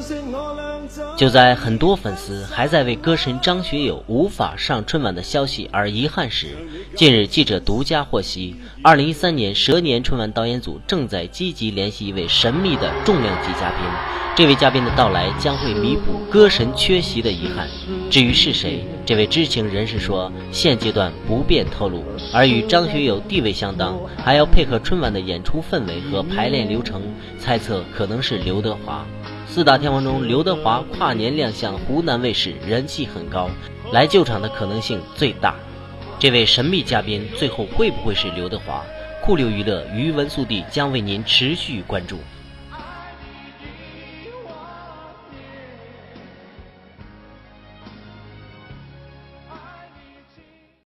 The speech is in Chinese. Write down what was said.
就在很多粉丝还在为歌神张学友无法上春晚的消息而遗憾时，近日记者独家获悉，2013年蛇年春晚导演组正在积极联系一位神秘的重量级嘉宾，这位嘉宾的到来将会弥补歌神缺席的遗憾。至于是谁，这位知情人士说，现阶段不便透露。而与张学友地位相当，还要配合春晚的演出氛围和排练流程，猜测可能是刘德华。四大天王中，刘德华跨年亮相湖南卫视，人气很高，来救场的可能性最大。这位神秘嘉宾最后会不会是刘德华？酷六娱乐余文速递将为您持续关注。